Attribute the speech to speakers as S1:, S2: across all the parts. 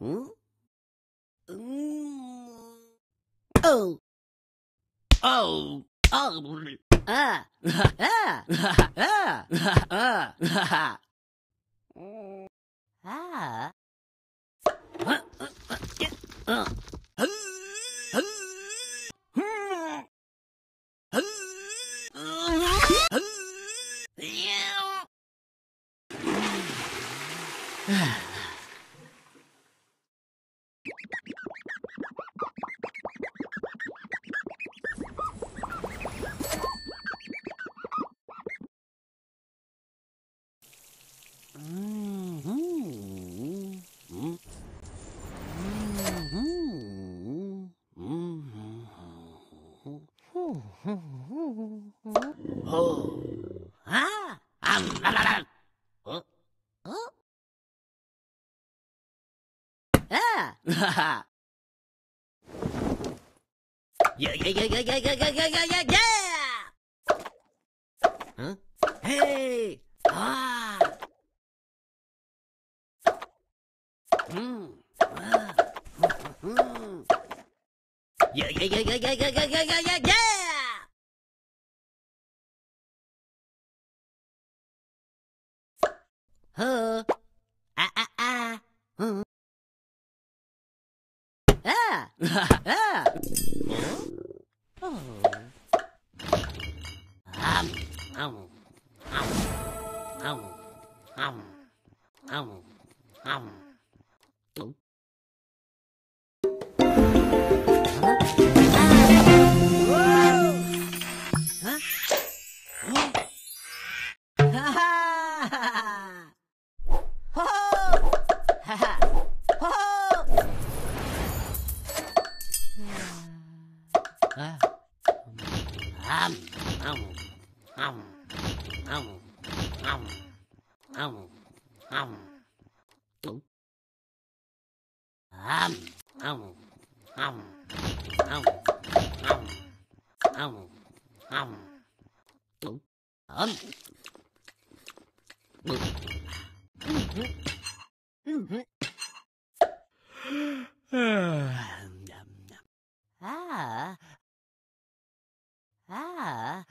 S1: Oh. Oh. Oh. Ah. Ah. Ah. Ah. Ah. Oh. Ah. Oh. Oh. Ah. Yeah, yeah, yeah, yeah, yeah, yeah, yeah, yeah, yeah, yeah! Huh? Hey! Ah! Ah! Yeah, yeah, yeah, yeah, yeah, yeah, yeah, yeah, yeah, yeah, yeah! Huh? Ah, ah, ah! Huh? Ah! Ah! Oh. Um, um, um, um, um, um, um. Oh. Huh? Oh. Ha ha! Ho ho! Ha ha! Ho ho! Ah. Um, um, um, um, um, um, um. Oh. Um, um, um, um, um, um. Oh. Ah. Ah.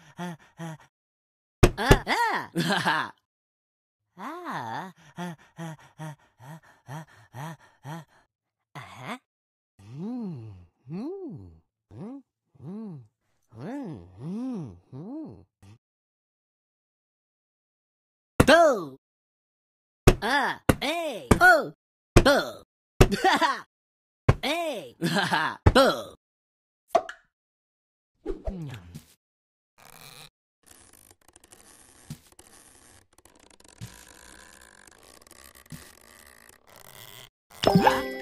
S1: Ah. Ah. Uh-huh. Boo! Ah! Hey! Oh! Boo! Hey! Boo! Huh?